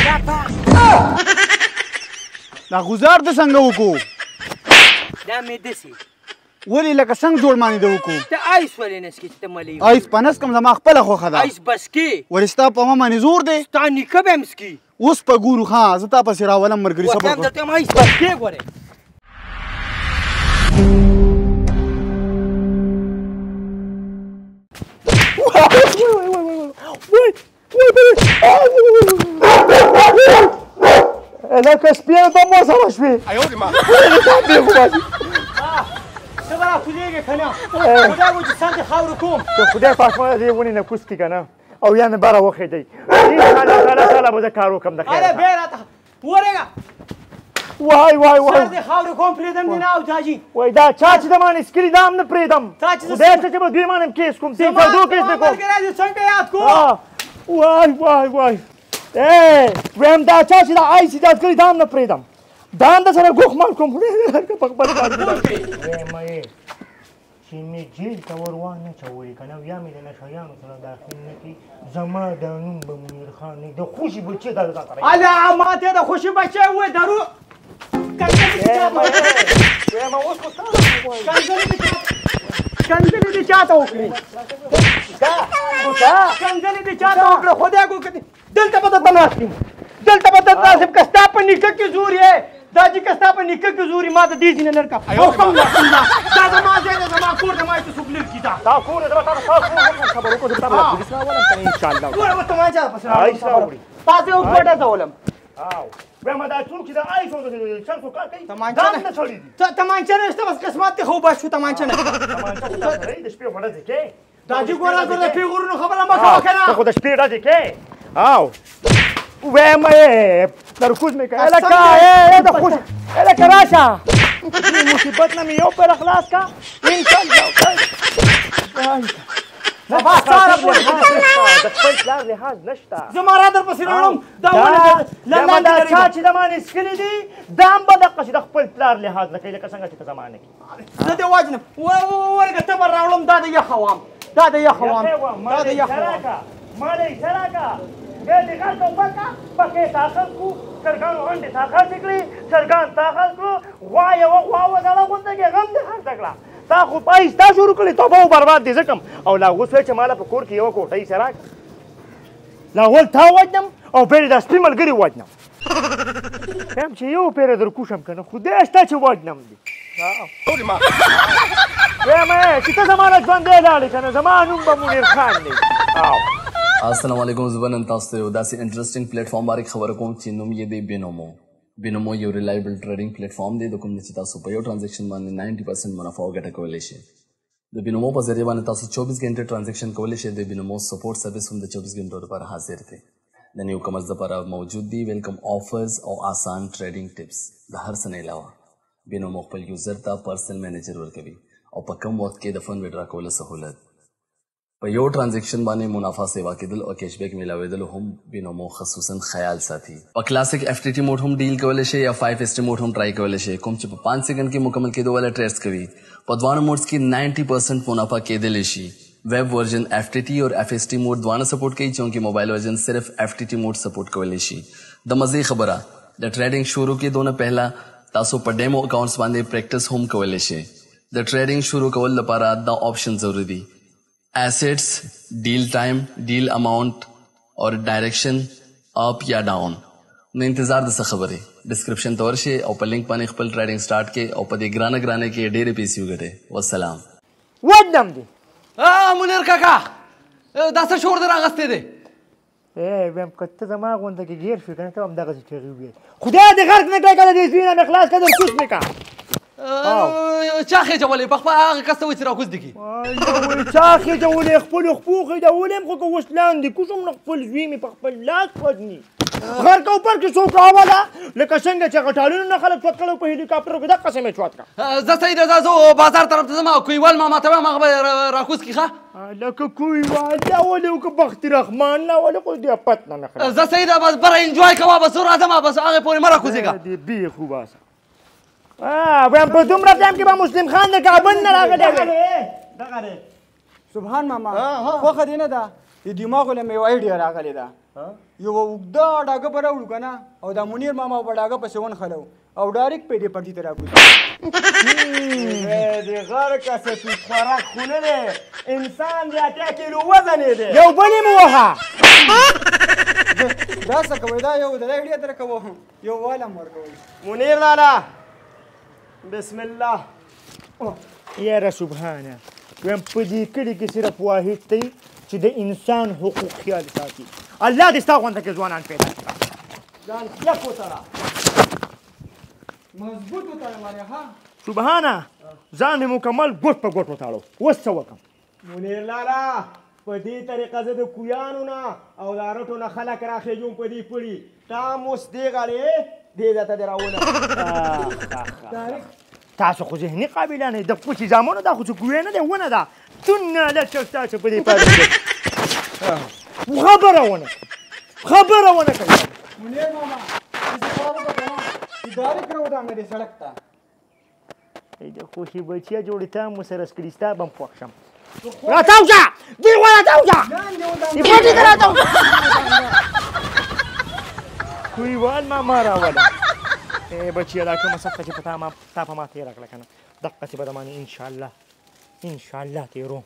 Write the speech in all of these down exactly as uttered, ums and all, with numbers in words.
دا غزار د څنګه وکړو دا مې داسې ولې لکه څنګه جوړ مانې د وکړو ته آیس ولې نسکې چې ته ملې آیس په نس کم زما خپله خوښه ده آیس بس کې ولې ستا په ما باندې زور دی ستا نیکه به هم څکي اوس په ګورو ښه زه تا پسې راولم ملګري صبر وطن درته یم آیس بس کې ګورې لکه سپینه ته مو سره شوې ته به راکوزېږې که نه خدای وو چې سم دې خاورو کوم د خدای پاک مه دې ونې نه کوز کړي که نه او یا مې بره وخېدئ انشاءالله تعالی تعالی به زه کار وکړم د خیر اره بیا راته ورېږه وای وای وای سر دې خاورو کوم پرېږدم دې نه او جاجي وای دا چا چې د مانې سکلي دا هم نه پرېږدم تا چې خدای ته چې به دوی مانم کیس کوم تین سودو کیس دې کوم ملګری دې څنګه یاد کوم وای وای وای ای ویم دا چا چې دا آیس ایجاد کړي دا هم نه پرېږدم دا هم درسره ګوښ مال کوم خدای دې هر که په خپله باندې ویم یې چې مې جیل ته ور وانچولې که نه یا مې د نشهیانو سره داخل نه کړي زما دا نوم به منیر خان نه د خوشي بچې دا دا سره الا ما ته د خوشي بچې وې درو کنځلې دې چاته وکړې کنځلې دې چاته وکړې خدای کو کړي دلته به درته ناست یم دلته به درته ناست یم که ستا په نیکه کې زور یې دا چې که ستا په نیکه کې زور یې ما د دې ځینې لر کړه حکم لله دا زما ځای دی زما کور دی ما چې څوک لر کړي دا تا کور دی زما تا تا کور خبر وکړو چې تا به پولیس راولم که نه انشاءالله ګوره به تمانچه پسې راوړم تاسې اوس ګټه ځولم ویم دا څوک چې دا آیس او د چل خو کار کوي تمانچه دا هم نه سړي دي تمانچه نه شته بس قسمت دی خو بس شو تمانچه نه تمانچه خو تا سره یې د شپې غوړه دې کې دا چې ګوره ګوره د پیغورونو خبره مه کوه که ته نه خو د شپې ډزې کې او ویم یې ترکوز مې کوه هلکه ای د خوش هلکه راشه مصیبت نه مې یو پیر خلاص کا انشاءالله صفا ساره پورې د خپل پلار لحاظ نشته زما را در پسې راوړم دا ولې دا دا چا چې د مانې څکلي دي دا هم به دقه چې د خپل پلار لحاظ نه کوي لکه څنګه چې په زمانه کې زه دې وجنم ورګه ته به راوړم دا د یخ وام دا د یخ وام دا د یخ وام مالې سراکا بیا دې غر ته وکړه پکې تاخل کړو چرګانو غونډې تاخل کړي چرګان تاخل کړو غوا یوه غوا وزړه غونډه کې غم دې خرڅه کړه تا خو پایس تا شروع کړې توبه و برباد دې ځکم او لا اوس وایي چې ماله په کور کې یوه کوټه ایسه راکړه لا اول تا وجنم او بیا یې دا سپي ملګري وجنم وایم چې یو پیره در کوشم که نه خدای شته چې وجنم دې وایم چې ته زما نه ژوندی لاړې که نه زما نوم به منیر خان دی السلام علیکم زه به نن تاسو ته یو داسې انټرسټینګ پلیټفارم باره کې خبره کوم چې نوم یې دی بینومو بینومو یو ریلایبل ټریډینګ پلیټفارم دی د کوم چې تاسو په یو ټرانزیکشن باندې نایन्ټي پرسنټ منافع او ګټه کولی شئ د بینومو په ذریعه باندې تاسو چوبیس ګنټې ټرانزیکشن کولی شئ د بینومو سپورټ سروس هم د چوبیس ګنټو لپاره حاضر دی د نیو کمرز لپاره موجود دي ویلکم آفرز او آسان ټریډینګ ټپس د هر څه نه علاوه بینومو خپل یوزر ته پرسنل مینیجر ورکوي او په کم وخت کې د فن وډرا کولو سهولت په یو ټرانزیکشن باندې منافع سیوا کېدل او کیشبیک میلاوېدل هم بینومو خصوصا خیال ساتي په کلاسیک اف ټي ټي موډ هم ډیل کولی شئ یا فایو ایس ټي موډ هم ټرای کولی شئ کوم چې په پانچ سیکنډ کې مکمل کېدو والا ټریسټ کوي په دواړو موډز کې نایन्ټي پرسنټ منافع کېدلی شي ویب ورژن اف ټي ټي اور اف ایس ټي موډ دواړه سپورټ کوي چونکې موبایل ورژن صرف اف ټي ټي موډ سپورټ کولی شي د مزې خبره د ټریډینګ شروع کېدو نه پهله تاسو په ډیمو اکاؤنټس باندې پریکټس هم کولی شئ د ټریډینګ شروع کول لپاره دا آپشن ضروري دي assets, deal time, deal amount और direction up या down نو انتظار د څه خبرې ډسکرپشن ته ورشئ او په لینک باندې خپل ټریډینګ سٹارټ کړئ او په دې ګرانه ګرانه کې ډېرې پیسې وګټئ والسلام وجنم دې منیر کاکا دا څه شور دې راغستی دی ای ویم که ته زما غونډه کې ګیر شوې که نه ته هم دغسې چغې وویل خدای دې غرق نه کړی که د دې سپي نه مې خلاص کړه در کوس مې که چا خېجولې په خپل هغه کس ته وایي چې راکوز دي کړي چا خېجولې خپلو خپو خېجولې یم خو که اوس لاندې کوز هم نه خپل زوی مې په خپل لاس وژني غر که اوپر کې څوک راوله لکه څنګه چې هغه ټالونو نه خلک چوت کړی په هلیکاپټرو کې دقسې مې چوت کړه زه صحیح ده زه بازار طرف ته ځم او کویوال ماما ته وایم هغه به راکوز کړي ښه لکه کویوال دا ولې وکړه بختي رحمان نه ولې خو دې پت نه مې خلاص زه صحیح ده بس بره انجوای کوه بس زه راځم بس هغې پورې مه راکوزېږه دې بې خو باسه وایم په دومره ټایم کې به مسلم خان د کابل نه راغلی دغه دی سبحان ماما خوښه دې نه ده د دماغو له میوه ډېره راغلې ده یو اوږده ډاګه به راوړو که نه او دا منیر ماما به ډاګه پسې ونښلو او ډایرکټ پیډې پټي ته راکوزو د غر کسه تو خوراک خونه دی انسان دی اتیا کیلو وزن یې دی یو بل یې مو وهه دا څه کوئ دا یو د دې هډیه ترې کوو یو واله م ورکوئ منیر لالا بسم الله یاره سبحانه ویم په دې کلي کې صرف واحد دی چې د انسان حقوق خیال ساتي الله دې ستا غونډه کې ځوانان پیدا کړه ځان کلک وتړه مضبوط وتړه ماریا ها سبحانه ځان مې مکمل ګوټ په ګوټ وتاړو اوس څه وکړم منیر لالا په دې طریقه زه د کویانو نه او د رټو نه خلک راخېږم په دې پړي تا م اوس دې غاړې دې ځای ته دې راونه تاسو خو ذهني قابلان یې د پوچې زامنو دا خو څه کوی نه دی ونه ده دونه لچک تاسو په دې پاتې خبره ونه خبره ونه کوي منیر ماما ډایرکټ راودانګه دې سړک ته د خوشي بچیا جوړې تا مو سره سکري ستا به م خوښ شم راتاو شه دې وا راتاو شه دې پټې ته راتاو شه کویوال ماما راوله ای بچیا دا کومه سخته چې په تا ما تا په ما تېره کړه که نه دقسې به د باندې انشاءالله انشاءالله تېرو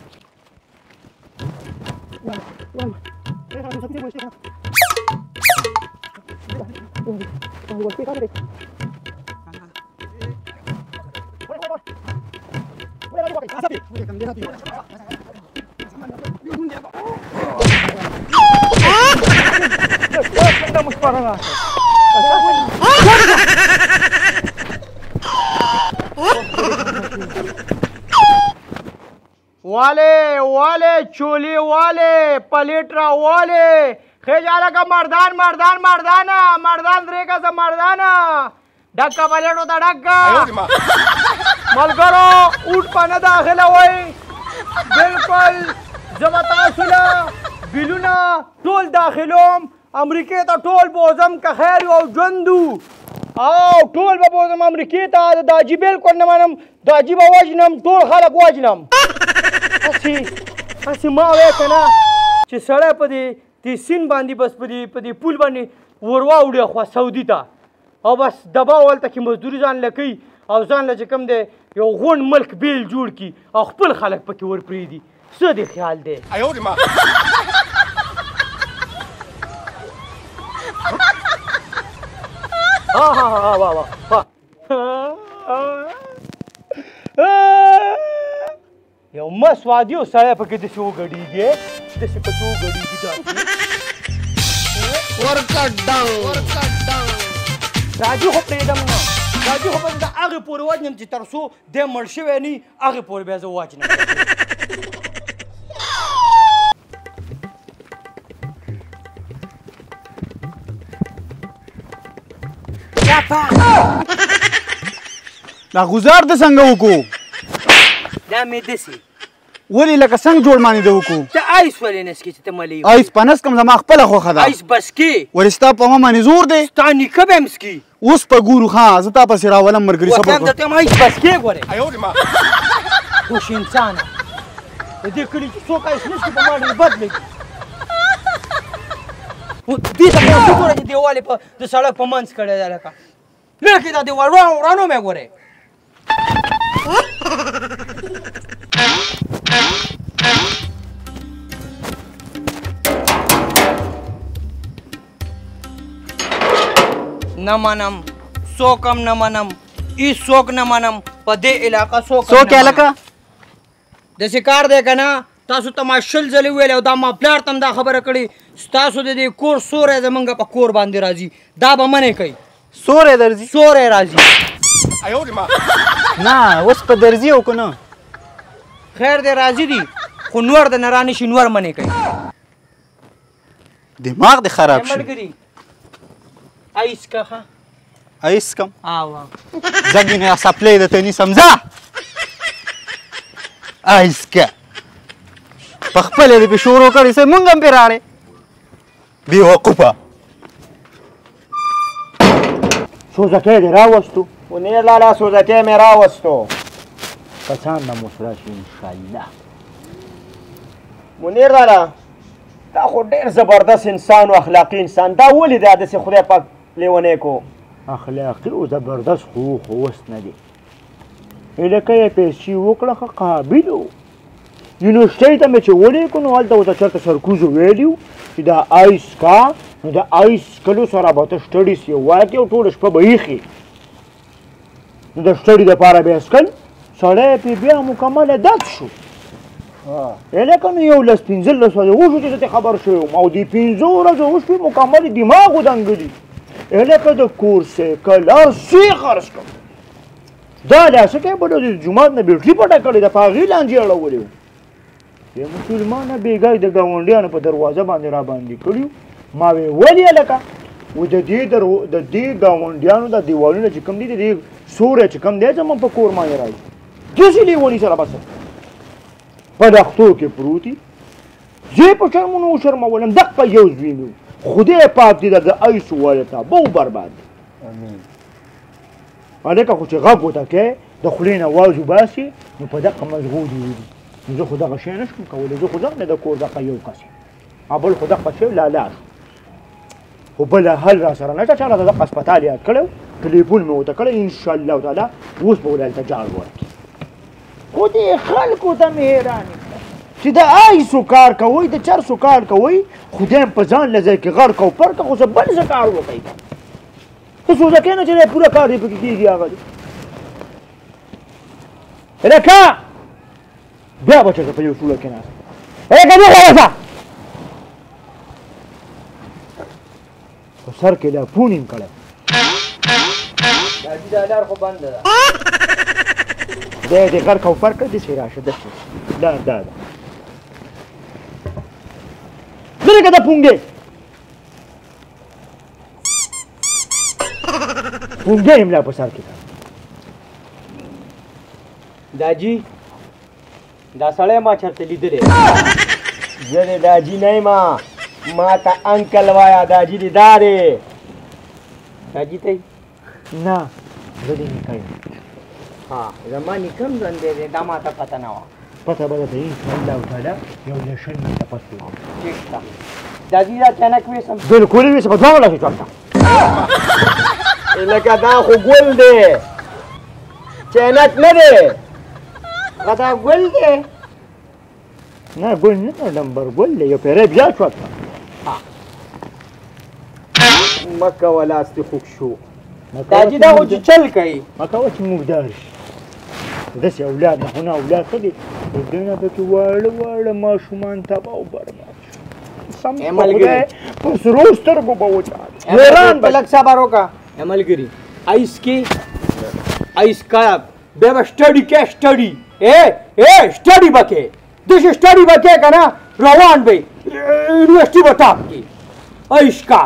वाले वाले चोली वाले पलेट्रा वाले खेजाला का मर्दान मर्दान मर्दाना मर्दान रेगा सा मर्दाना डक्का पलेट होता डक्का मलकरो उठ पाना दाखिला वही बिल्कुल जबतासुला बिलुना टोल दाखिलोम अमरीके ता टोल बोजम का खैर और जंदू आओ टोल बा बोजम अमरीके ता दाजी बिल्कुल न मानम दाजी बा वाजनम टोल खालक वाजनम اسی اسی ما وې کنه چې سړی په دې دې سین باندې بس په دې په دې پول باندې ور واوړي خو سعودي ته او بس دبا ولته کې مزدوري ځان لکې او ځان له چې کوم دی یو غون ملک بیل جوړ کی او خپل خلک پکې ور پرېږدي څه دې خیال دی ها ها ها وا وا یو مس وادي او سړی پکې داسې وګډېږي داسې پکې وګډېږي داسې ورکټ ډنګ ورکټ ډنګ راځي خو پرېږدم نه راځي خو به د هغې پورې وجنم چې تر څو دی مړ شوی نه وي هغې پورې بیا زه وجنم دا غزار د څنګه وکړو دا مې دسې ولې لکه څنګه جوړ مانې د وکړو ته آیس ولې نسکې چې ته ملې آیس په نس کم زما خپله خوښه ده آیس بس کې ولې ستا په ما باندې زور دی ستا نیکه به هم څکي اوس په ګورو ښه زه تا پسې راولم ملګري صبر وطن وکړه درته وایم آیس بس کې ګورې خوش انسانه د دې کلي چې څوک آیس نه څکي په ما ډېر بد لګي دې ته مې وګوره چې دیوال یې په د سړک په منځ کړی دی لکه لکه دا دیوال ورانو مې ګورې نه منم څوک هم نه منم هېڅ څوک نه منم په دې علاقه څوک څوک یې لکه داسې کار دی که نه تاسو ته ما شل ځلې ویلی او دا ما پلار ته هم دا خبره کړې ستاسو د دې کور سوری زمونږ په کور باندې راځي دا به منې کوي سوری درځي سوری راځي نه اوس په درځي او که نه خیر دی راځي دي خو نور د نه رانشي نور منې کوي دماغ دې خراب شي ملګري آیس که ښه آیس کم آوا زګینه سپلې د تني سمزا آیس کا په خپل دې په شروع کړی سه مونږ هم پیراړې بی وقوفه سوزکی دې راوستو منیر لالا سوزکی مې راوستو کسان به مو سره شي انشاءالله منیر لالا دا خو ډېر زبردست انسان او اخلاقي انسان دا ولې دا داسې خدای پاک لیونی کو اخلاقي او زبردست خو خو اوس نه دی لکه یې پیسې وکړه ښه قابل و یونیورسټۍ ته مې چې ولیکو نو هلته ورته چېرته سرکوزو ویلي و چې دا آیس کا نو د آیس کلو سره به ته سټډیز یې واکې او ټوله شپه به ایښې نو د سټډي دپاره به یې څکل سړی پې بیا مکمله دد شو لکه نو یو لس پنځلس ورځې وشو چې زه خبر شوی وم او دې پنځو ورځو وشوې مکمل دماغ ودنګلي لکه د کور سیکل هر څه یې خرڅ کړ دا داسې کوي بله د جومات نه بیټري پټه کړې ده په هغې لانجې اړولې وو د مسلمانه بېګای د ګاونډیانو په دروازه باندې را باندې کړي ما وې ولې هلکه و د دې د دې ګاونډیانو دا دیوالونه چې کوم دي د دې سوری چې کوم دی زموږ په کور باندې را ځي داسې لیوني سره بس په دښتو کې پروت وي زه په شرمونو وشرمولم دقه یو زوی مې و خدای پاک دې د ایس ووایه تابه و برباد هلکه خو چې غږ ورته کوې د خولې نه واز وباسي نو په دقه مزغو دې وي نو زه خو دغه شی نه شم کولی زه خو ځم نه د کور دغه یو کس یم بل خو دغه شی لالا شو خو بله حل را سره نشته چا راته دغه اسپتال یاد کړی و ټلیفون مې ورته کړی انشاءالله تعالی اوس به ولې هلته جال ورکړي خو دې خلکو ته مې حیران چې د آیسو کار کوئ د چرسو کار کوئ خدایم په ځان له ځای کې غرق او پرکه خو څه بل څه کار وکئ ته سوچه کې نه چې دی پوره کار دې پکې کېږي هغه دی رکه بیا به چېرته په یو سوله کې ناست رکه دې خلاصه په سر کې لا پون یم کړی داجي دا لار خو بنده ده دی دې غرق او پرکه داسې راشه داسې دا دا ده لرې که د پونګې پونګې یم لا په سر کې داجي دا سړی ما چېرته لیدلی زه د داجي نه یم ما ته انکل وایه داجي دې دا دی داجي ته نه زه دې نیکه یم ها زما نیکه هم ژوندی دی دا ما ته پته نه وه پته به درته انشاءالله تعالی یو لشل منته پس وي ٹھیک ده داجي دا چانک ویسم بلکل یې ویسه په دواړو لاسو چورته لکه دا خو ګل دی چینک نه دی دا ګل دی نه ګل نه دی نمبر ګل دی یو پیری بیا چورته مه کوه لاس دې خوږ شو داجي دا خو چې چل کوي ما کوه چې موږ دار شي داسې اولاد نه خو نه اولاد ښه دي د دوی نه پکې واړه واړه ماشومان تباه او برباد شو سم په خدای په سرو سترګو به وچاړي حیران به لږ صبر وکړه ملګري آیس کې آیس کا بیا به سټډي کې سټډي اے اے سټډي به کې داسې سټډي به کې که نه روان به یونیورسټي به ټاپ کې آیس کا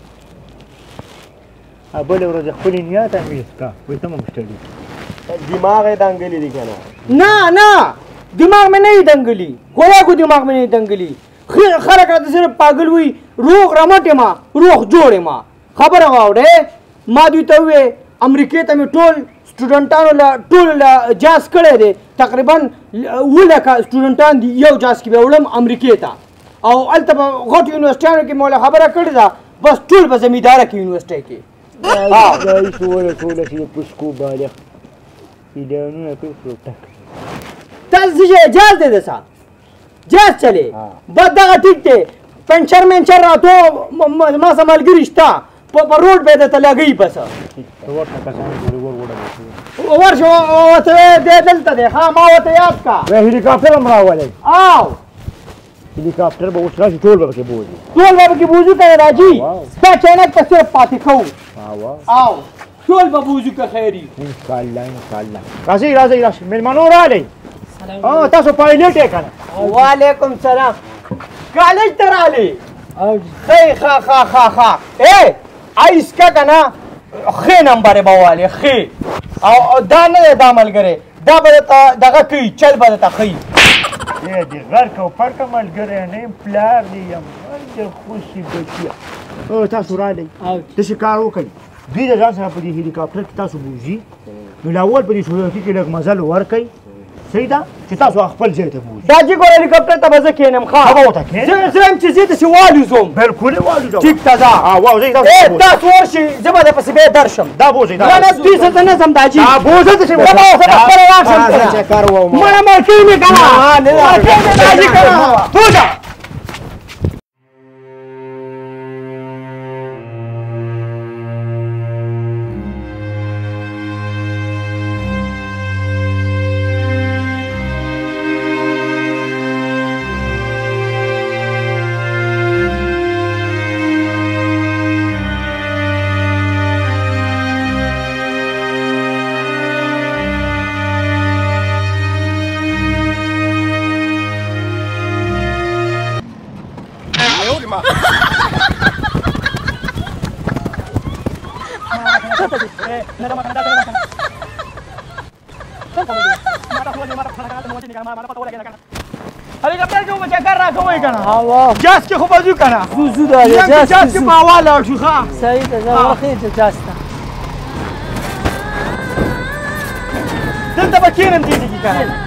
بله ورځ خپلې نیت هم ویست کا وایي ته هم سټډي دماغ یې دنګلي دی که نه نه نه دماغ مې نه یې دنګلي خدا کو دماغ مې نه یې دنګلي خلک راته صرف پاگل وي روغ رمټ یم روغ جوړ یم خبره واورې ما دوی ته ووې امریکې ته مې ټول سټوډنټانو له ټول له جاز کړی دی تقریبا اووه لکه سټوډنټان دي یو جاز کې به وړم امریکې ته او هلته به غټو یونیورسټیانو کې موله خبره کړې ده بس ټول به زمینداره کې یونیورسټۍ کې دا ایس وویله ټوله چې د پسکو بالغ اعلانونه کوي ټک تاسو چې جاز دی دسه جاز چلے بس دغه ټیک دی پنچر منچر راتو ما سره ملګري شته په روډ به درته لګوي بس ورته کسانو پورې ور وړه ورشه ورته دی دلته دی ها ما ورته یاد کا بیا هلیکاپټر هم راولی او هلیکاپټر به اوس راشي ټول به پکې بوځي ټول به پکې بوځو که راځي ستا چینک ته صرف پاتې کوو او ټول به بوځو که خیري انشاءالله انشاءالله راځئ راځئ راشئ مېلمنو راغلی تاسو پایلټ یې که نه وعلیکم سلام کالج ته راغلی خی ښه ښه ښه ښه ای آیس که که نه ښې نمبرې به والې ښې او دا نه دی دا ملګری دا به درته دغه کوي چل به درته ښیي دی د غرق او پرکه ملګری نه یم پلار دې یم د خوشي بچیه تاسو راغلی داسې کار وکړئ دوی د ځان سره په دې هلیکاپټر کې تاسو بوځي نو لاول په دې سوزوکي کې لږ مزل ورکئ صحیح ده چې تاسو خپل ځای ته بوځئ. دا جي ګور هلیکاپټر ته به زه کښېنم ښه هغه ورته کښېنئ. زه زه یم چې زه داسې والوځم بالکل یې والوځوه. ټیک ته ځه واوځئ تاسو ای بوځئ. تاسو ورشئ زه به درپسې بیا درشم دا بوځئ نه نه دوی څه زه نه ځم دا جي دا بوځئ ته چې زه به اوسه په خپله راشم راځه چې کار ووم. مړه مړکۍ مې که نه مړکۍ مې دا جي که نه توجه هلیکاپټر کې به چکر راکوئ که نه جاز کې خو به ځو که نه زو دا یم جاز کې به هوا لاړ شو ښه صحیح ده زه ورخېږه جاز ته. دلته به کښېنم دې ځای کې که نه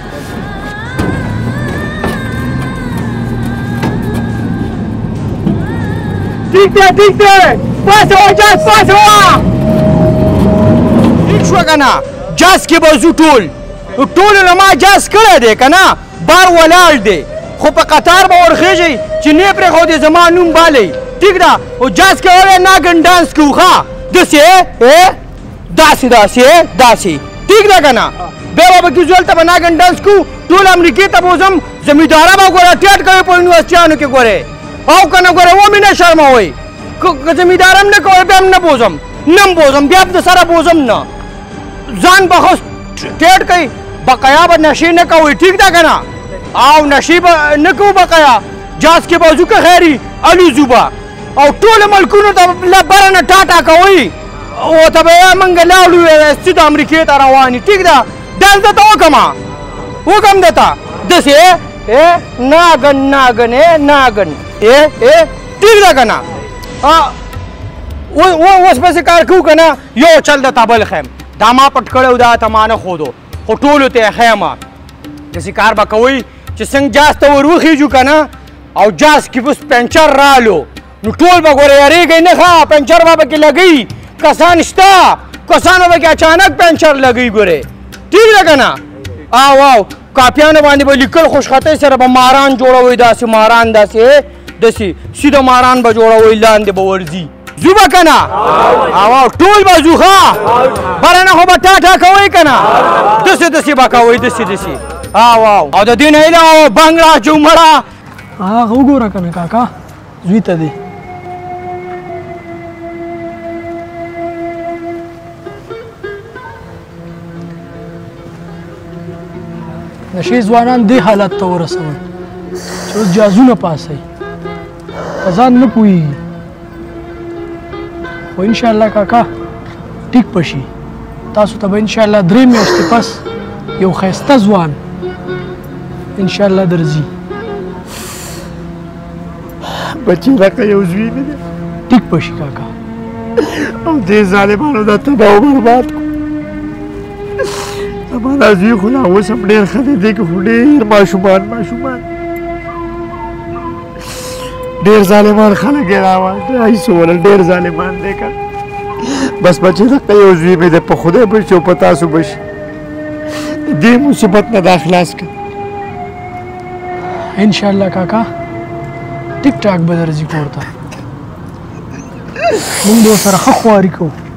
ټیک دی ټیک دی پاسوه جاز پاسوه ټیک شوه که نه جاز کې به ځو ټول ټولو له ما جاز کړی دی که نه بار ولاړ دی خو په قطار به ورخېږئ چې نه پرېښودې زما نوم بالئ ټیک ده او جاز کې ووایه ناګن ډانس کوو ښه داسې داسې داسې داسې ټیک ده که نه بیا به پکې ځو هلته به ناګن ډانس کوو ټول امریکې ته به وځم زمینداره به ګوره ټیټ کوئ په یونیورسټیانو کې ګورئ او که نه ګوره ومې نه شرموئ که زمینداره هم نه کوئ بیا هم نه بوځم نه هم بوځم بیا هم د سره بوځم نه ځان به خو ټیټ کوئ بقایا به نشې نه کوئ ټیک ده که نه او نشې به نه کوو بقایا جاز کې به ځو که خیري الوځو به او ټولو ملکونو ته له بره نه ټاټا کوئ ورته به یې موږ لاړو سید امریکې ته روان یو ټیک ده ډانس درته وکړمه وکړم درته داسې ناګن ناګن ناګن ټیک ده که نه اوس پسې کار کوو که نه یو چل درته بل ښیم دا ما پټ کړی و دا ته ما نه ښودو خو ټولو ته یې ښیمه داسې کار به کوئ چې څنګه جاز ته ور وخېږو که نه او جاز کې بس پنچر رالو نو ټول به ګوره یارېږئ نه ښه پنچر به پکې لګوي کسان شته کسانو به کې اچانک پنچر لګوي ګورې ټیک ده که نه او او کاپیانو باندې به لیکل خوشخطۍ سره به ماران جوړوئ داسې ماران داسې داسې سیده ماران به جوړوئ لاندې به ورځي ځو به که نه او او ټول به ځو ښه بره نه خو به ټاټا کوئ که نه داسې داسې به کوئ داسې داسې او او او د دې نه هیله او بنګ راچو مړه هغه وګوره که نه کاکا زوی ته دی نشې ځوانان دې حالت ته ورسوئ چې اوس جازونه پاسئ په ځان نه پوهېږي خو انشاءالله کاکا ټیک به شي تاسو ته به انشاءالله درې میاشتې پس یو ښایسته ځوان انشاءالله درځي بچی لکه یو زوی مې دی ټیک به شي کاکا او دې ظالمانو دا تباه او برباد کړو زما دا زوی خو لا اوس هم ډېر ښه دی دې کې خو ډېر ماشومان ماشومان ډېر ظالمان خلک یې راوړل ایسولل ډېر ظالمان دی که بس بچی لکه یو زوی مې دی په خدای به شي او په تاسو به شي دې مصیبت نه دا خلاص کړه انشاءالله کاکا ټیک ټاک به درځي کور ته موږ به ورسره ښه خواري کوو